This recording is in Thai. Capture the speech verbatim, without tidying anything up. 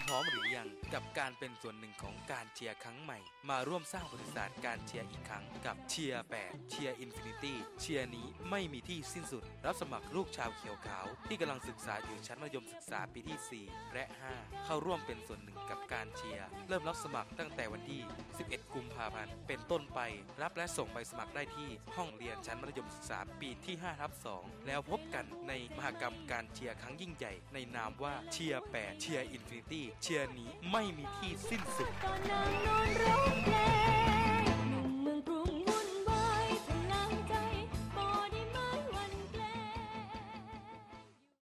ร้อมหรือยังกับการเป็นส่วนหนึ่งของการเชียร์ครั้งใหม่มาร่วมสร้างบริษัทการเชียร์อีกครั้งกับเชียร์แปดเชียร์อินฟินิตี้เชียร์นี้ไม่มีที่สิ้นสุดรับสมัครลูกชาวเขียวขาวที่กำลังศึกษาอยู่ชั้นมัธยมศึกษาปีที่สี่และห้าเข้าร่วมเป็นส่วนหนึ่งกับการเชียร์เริ่มรับสมัครตั้งแต่วันที่สิบเอ็ดกุมภาพันธ์เป็นต้นไปรับและส่งใบสมัครได้ที่ห้องเรียนชั้นมัธยมศึกษาปีที่ห้าทับสองแล้วพบกันในมหกรรมการเชียร์ครั้งยิ่งใหญ่ในนามว่าเชียร์แปดเชียร์อินฟินิตี้เชียร์นี้ไม่มีที่สิ้นสุด